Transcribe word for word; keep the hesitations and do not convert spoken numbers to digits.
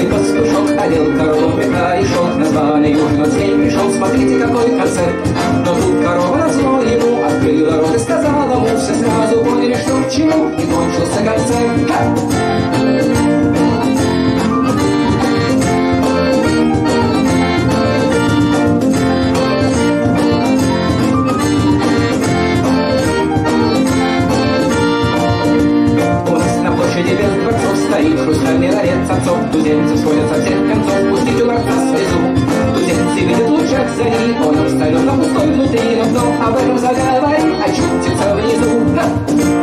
Зеленый пастушок одел корову меха и шел к названию. Но с ней пришел, смотрите, какой концерт. Но тут корова назло ему открыла рот и сказала ему. Все сразу поняли, что к чему, и кончился концерт. Ха! Стоит хрустальный ларец отцов, туземцы сходят со всех концов, пустить у ларца слезу. Туземцы видят лучак зари, он абсолютно пустой внутри, но кто об этом заговорит, очутится внизу.